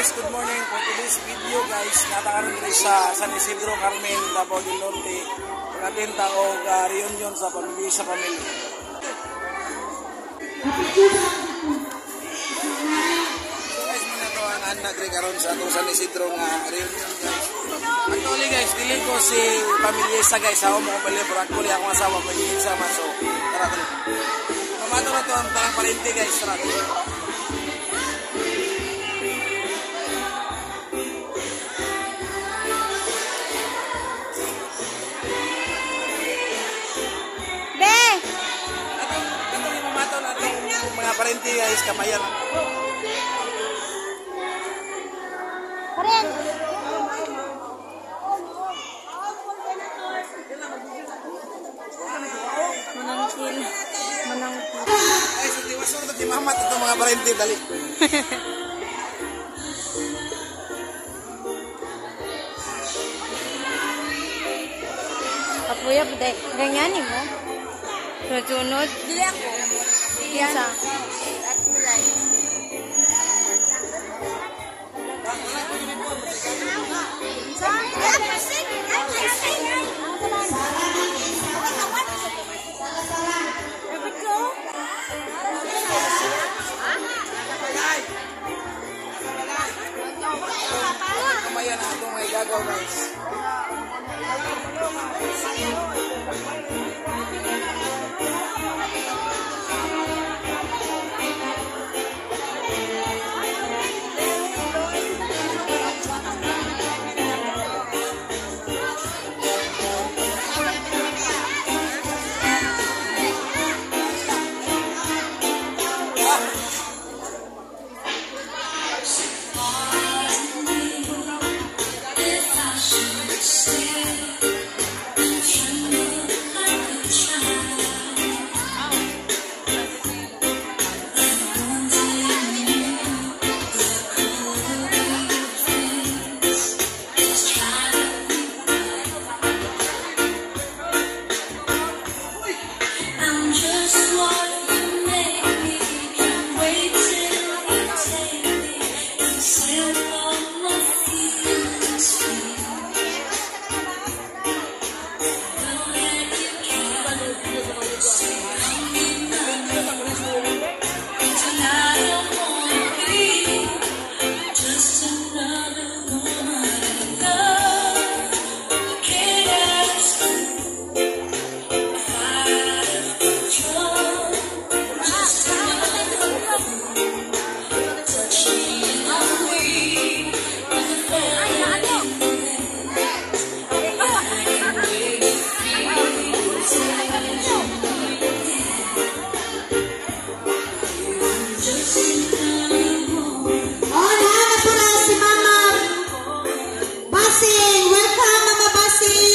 guys, good morning. For today's video guys, natakaroon rin sa San Isidro, Carmen, Davao del Norte. Pag-atenta o reunion sa pamilya sa pamilya. So guys, muna ito ang anak rin karoon sa atong San Isidro nga reunion guys. Actually guys, dili ko si pamilyesa guys. Ako mo kong bali, pero actually akong asawa pamilyesa man. So, tara tuloy. Mamato na ito ang tarang parente guys. Tara tuloy. Mga parente guys, kamayan. Karen. Manangkil. Manangkil. Ay, sa tiwasong ito, timamat ito mga parente, dali. Kapuya, buday. Ganyanin mo. Sunod. Dili ako. Yan. At mulay. Kamayan na itong may gagaw guys.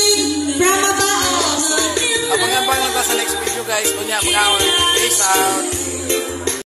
Guys, punya pengawan. Peace out.